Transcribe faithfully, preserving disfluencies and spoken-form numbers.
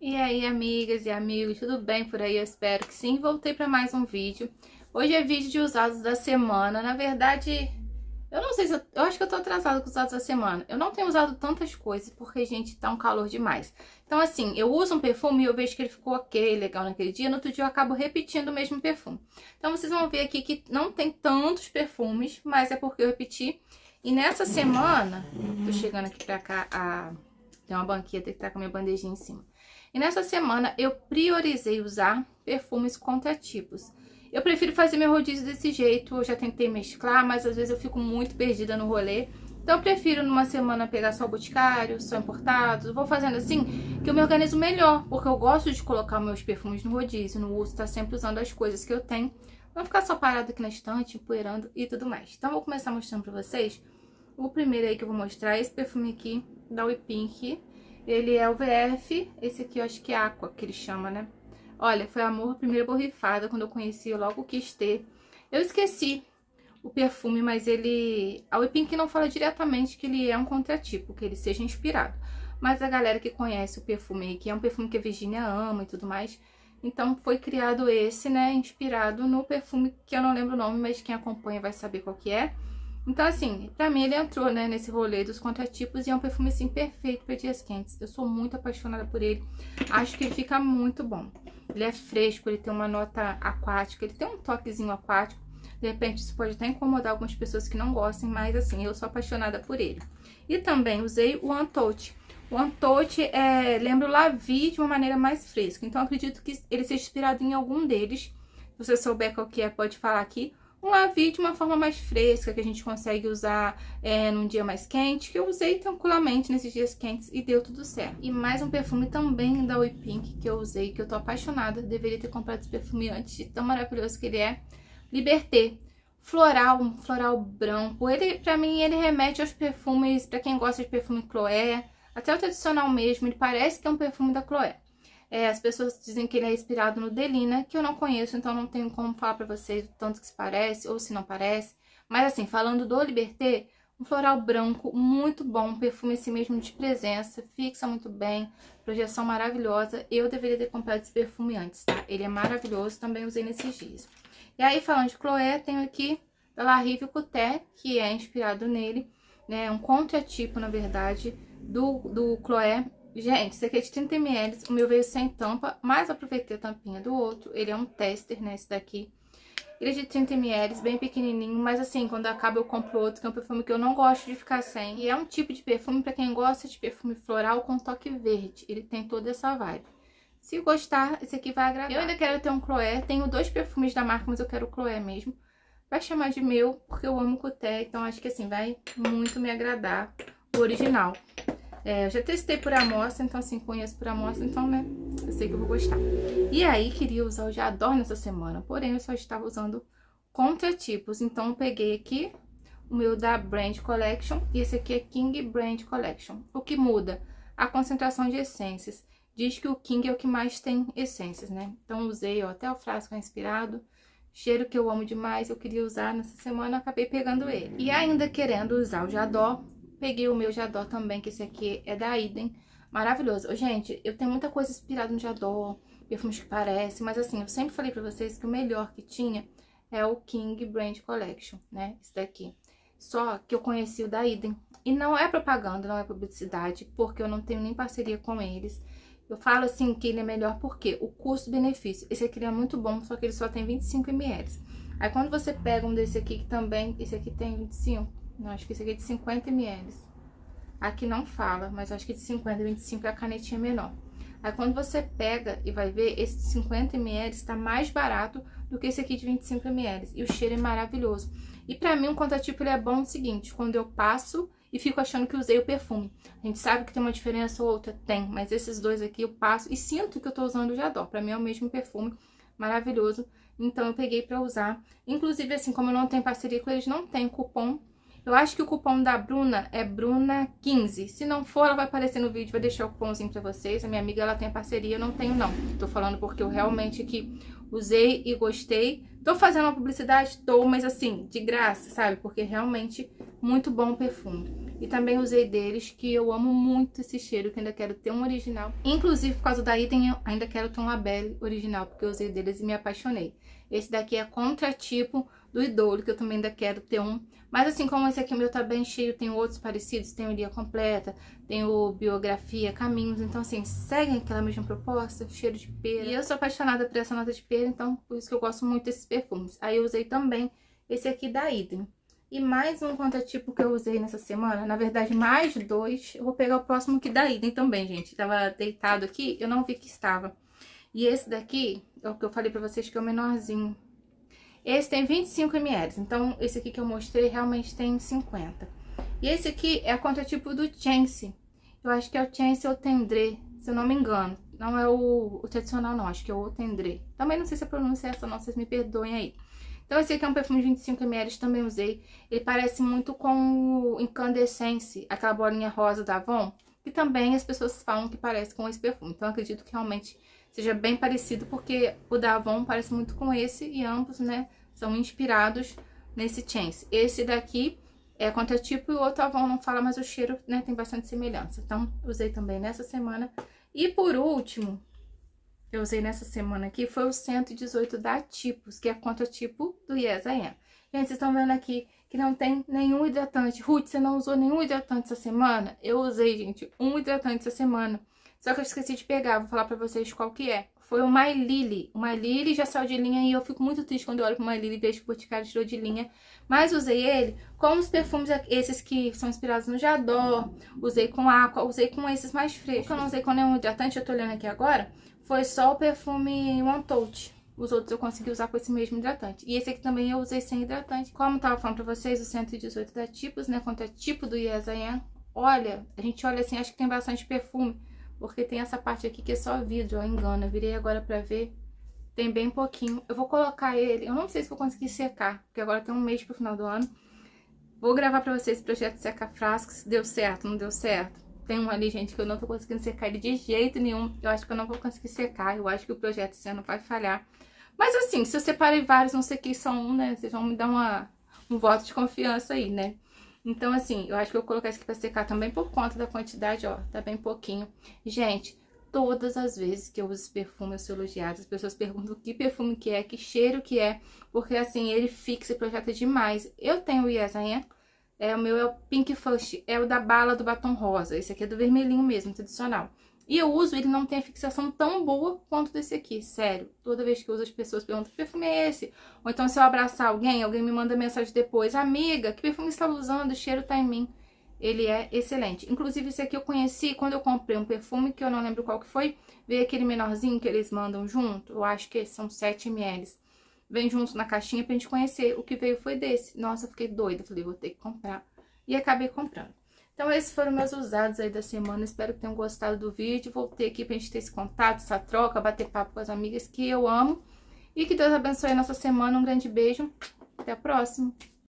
E aí, amigas e amigos, tudo bem por aí? Eu espero que sim. Voltei para mais um vídeo. Hoje é vídeo de usados da semana. Na verdade, eu não sei se eu, eu acho que eu tô atrasada com os usados da semana. Eu não tenho usado tantas coisas porque, gente, tá um calor demais. Então, assim, eu uso um perfume e eu vejo que ele ficou ok, legal naquele dia. No outro dia eu acabo repetindo o mesmo perfume. Então, vocês vão ver aqui que não tem tantos perfumes, mas é porque eu repeti. E nessa semana, tô chegando aqui pra cá, a... tem uma banqueta que tá com a minha bandejinha em cima. E nessa semana eu priorizei usar perfumes contratipos. Eu prefiro fazer meu rodízio desse jeito, eu já tentei mesclar, mas às vezes eu fico muito perdida no rolê. Então eu prefiro numa semana pegar só o Boticário, só importados. Eu vou fazendo assim que eu me organizo melhor, porque eu gosto de colocar meus perfumes no rodízio, no uso, tá sempre usando as coisas que eu tenho. Não ficar só parado aqui na estante, empoeirando e tudo mais. Então eu vou começar mostrando pra vocês. O primeiro aí que eu vou mostrar é esse perfume aqui, da We Pink. Ele é o V F, esse aqui eu acho que é Aqua, que ele chama, né? Olha, foi amor à primeira borrifada, quando eu conheci, eu logo quis ter. Eu esqueci o perfume, mas ele... A We Pink não fala diretamente que ele é um contratipo, que ele seja inspirado. Mas a galera que conhece o perfume aí, que é um perfume que a Virginia ama e tudo mais, então foi criado esse, né, inspirado no perfume que eu não lembro o nome, mas quem acompanha vai saber qual que é. Então, assim, pra mim ele entrou, né, nesse rolê dos contratipos e é um perfume, assim, perfeito pra dias quentes. Eu sou muito apaixonada por ele. Acho que ele fica muito bom. Ele é fresco, ele tem uma nota aquática, ele tem um toquezinho aquático. De repente, isso pode até incomodar algumas pessoas que não gostem, mas, assim, eu sou apaixonada por ele. E também usei o Untold. O Untold é, lembra o La Vie de uma maneira mais fresca. Então, acredito que ele seja inspirado em algum deles. Se você souber qual que é, pode falar aqui. Um La Vie de uma forma mais fresca, que a gente consegue usar é, num dia mais quente, que eu usei tranquilamente nesses dias quentes e deu tudo certo. E mais um perfume também da We Pink que eu usei, que eu tô apaixonada, deveria ter comprado esse perfume antes, de tão maravilhoso que ele é. Liberté, floral, um floral branco. Ele, pra mim, ele remete aos perfumes, pra quem gosta de perfume Chloé, até o tradicional mesmo, ele parece que é um perfume da Chloé. É, as pessoas dizem que ele é inspirado no Delina, que eu não conheço, então não tenho como falar pra vocês o tanto que se parece ou se não parece. Mas assim, falando do Liberté, um floral branco muito bom, um perfume assim mesmo de presença, fixa muito bem, projeção maravilhosa. Eu deveria ter comprado esse perfume antes, tá? Ele é maravilhoso, também usei nesses dias. E aí, falando de Chloé, tenho aqui da La Rive Couture, que é inspirado nele, né? Um contratipo, na verdade, do, do Chloé. Gente, esse aqui é de trinta mililitros, o meu veio sem tampa, mas aproveitei a tampinha do outro. Ele é um tester, né, esse daqui. Ele é de trinta mililitros, bem pequenininho, mas assim, quando acaba eu compro outro, que é um perfume que eu não gosto de ficar sem. E é um tipo de perfume pra quem gosta de perfume floral com toque verde, ele tem toda essa vibe. Se gostar, esse aqui vai agradar. Eu ainda quero ter um Chloé, tenho dois perfumes da marca, mas eu quero o Chloé mesmo. Vai chamar de meu, porque eu amo Couture, então acho que assim, vai muito me agradar o original. É, eu já testei por amostra, então assim, conheço por amostra, então, né, eu sei que eu vou gostar. E aí, queria usar o J'adore nessa semana, porém, eu só estava usando contratipos. Então, eu peguei aqui o meu da Brand Collection e esse aqui é King Brand Collection. O que muda? A concentração de essências. Diz que o King é o que mais tem essências, né? Então, usei, ó, até o frasco é inspirado. Cheiro que eu amo demais, eu queria usar nessa semana, acabei pegando ele. E ainda querendo usar o J'adore, peguei o meu J'adore também, que esse aqui é da Idem. Maravilhoso. Gente, eu tenho muita coisa inspirada no J'adore, perfumes que parecem, mas assim, eu sempre falei pra vocês que o melhor que tinha é o King Brand Collection, né? Esse daqui. Só que eu conheci o da Idem. E não é propaganda, não é publicidade, porque eu não tenho nem parceria com eles. Eu falo assim que ele é melhor porque o custo-benefício. Esse aqui é muito bom, só que ele só tem vinte e cinco mililitros. Aí quando você pega um desse aqui que também, esse aqui tem vinte e cinco, não, acho que esse aqui é de cinquenta mililitros. Aqui não fala, mas acho que de cinquenta, vinte e cinco é a canetinha menor. Aí quando você pega e vai ver, esse de cinquenta mililitros tá mais barato do que esse aqui de vinte e cinco mililitros. E o cheiro é maravilhoso. E pra mim, um contratipo ele é bom o seguinte, quando eu passo e fico achando que usei o perfume. A gente sabe que tem uma diferença ou outra? Tem, mas esses dois aqui eu passo e sinto que eu tô usando o J'adore. Pra mim é o mesmo perfume, maravilhoso. Então eu peguei pra usar. Inclusive, assim, como eu não tenho parceria com eles, não tem cupom. Eu acho que o cupom da Bruna é Bruna quinze. Se não for, ela vai aparecer no vídeo, vai deixar o cupomzinho pra vocês. A minha amiga, ela tem parceria, eu não tenho não. Tô falando porque eu realmente aqui usei e gostei. Tô fazendo uma publicidade? Tô, mas assim, de graça, sabe? Porque realmente muito bom o perfume. E também usei deles, que eu amo muito esse cheiro, que ainda quero ter um original. Inclusive, por causa da Idem, eu ainda quero ter um Labelle original, porque eu usei deles e me apaixonei. Esse daqui é contratipo do Idole, que eu também ainda quero ter um. Mas assim, como esse aqui meu tá bem cheio, tem outros parecidos, tem o Lia Completa, tem o Biografia, Caminhos. Então assim, seguem aquela mesma proposta, cheiro de pera. E eu sou apaixonada por essa nota de pera, então por isso que eu gosto muito desses perfumes. Aí eu usei também esse aqui da Idem. E mais um contratipo que eu usei nessa semana, na verdade mais dois. Eu vou pegar o próximo aqui da Idem também, gente. Tava deitado aqui, eu não vi que estava. E esse daqui, é o que eu falei pra vocês que é o menorzinho. Esse tem vinte e cinco mililitros, então esse aqui que eu mostrei realmente tem cinquenta. E esse aqui é a contratipo do Chance. Eu acho que é o Chance ou Tendre, se eu não me engano. Não é o, o tradicional não, acho que é o Tendre. Também não sei se a pronúncia é essa não, vocês me perdoem aí. Então esse aqui é um perfume de vinte e cinco mililitros, também usei. Ele parece muito com o Incandescence, aquela bolinha rosa da Avon. E também as pessoas falam que parece com esse perfume. Então eu acredito que realmente seja bem parecido, porque o da Avon parece muito com esse e ambos, né, são inspirados nesse Chance. Esse daqui é contratipo e o outro Avon não fala, mas o cheiro, né, tem bastante semelhança. Então, usei também nessa semana. E por último, eu usei nessa semana aqui, foi o cento e dezoito da Tipos, que é contratipo do Yes I Am. Gente, vocês estão vendo aqui que não tem nenhum hidratante. Ruth, você não usou nenhum hidratante essa semana? Eu usei, gente, um hidratante essa semana. Só que eu esqueci de pegar, vou falar pra vocês qual que é. Foi o My Lily. O My Lily já saiu de linha e eu fico muito triste quando eu olho pro My Lily e vejo que o Boticário tirou de linha. Mas usei ele com os perfumes, esses que são inspirados no J'adore. Usei com Aqua, usei com esses mais frescos. Eu não usei com nenhum hidratante, eu tô olhando aqui agora. Foi só o perfume One Touch. Os outros eu consegui usar com esse mesmo hidratante. E esse aqui também eu usei sem hidratante. Como eu tava falando pra vocês, o cento e dezoito da Tipos, né? Contra tipo do Yes I Am. Olha, a gente olha assim, acho que tem bastante perfume. Porque tem essa parte aqui que é só vidro, ó, engana. Eu virei agora pra ver. Tem bem pouquinho. Eu vou colocar ele, eu não sei se vou conseguir secar, porque agora tem um mês pro final do ano. Vou gravar pra vocês o projeto Seca Frascos. Deu certo, não deu certo? Tem um ali, gente, que eu não tô conseguindo secar ele de jeito nenhum. Eu acho que eu não vou conseguir secar. Eu acho que o projeto esse ano vai falhar. Mas assim, se eu separei vários, não sei que são um, né? Vocês vão me dar uma, um voto de confiança aí, né? Então, assim, eu acho que eu vou colocar isso aqui pra secar também por conta da quantidade, ó. Tá bem pouquinho. Gente, todas as vezes que eu uso esse perfume, eu sou elogiada. As pessoas perguntam que perfume que é, que cheiro que é. Porque, assim, ele fixa e projeta demais. Eu tenho o Yes I Am. É, o meu é o Pink Fush, é o da bala do batom rosa. Esse aqui é do vermelhinho mesmo, tradicional. E eu uso, ele não tem a fixação tão boa quanto desse aqui, sério. Toda vez que eu uso, as pessoas perguntam, que perfume é esse? Ou então, se eu abraçar alguém, alguém me manda mensagem depois, amiga, que perfume você está usando? O cheiro tá em mim. Ele é excelente. Inclusive, esse aqui eu conheci quando eu comprei um perfume, que eu não lembro qual que foi. Veio aquele menorzinho que eles mandam junto, eu acho que são sete mililitros. Vem junto na caixinha pra gente conhecer. O que veio foi desse. Nossa, eu fiquei doida. Falei, vou ter que comprar. E acabei comprando. Então, esses foram meus usados aí da semana. Espero que tenham gostado do vídeo. Voltei aqui pra gente ter esse contato, essa troca, bater papo com as amigas que eu amo. E que Deus abençoe a nossa semana. Um grande beijo. Até a próxima.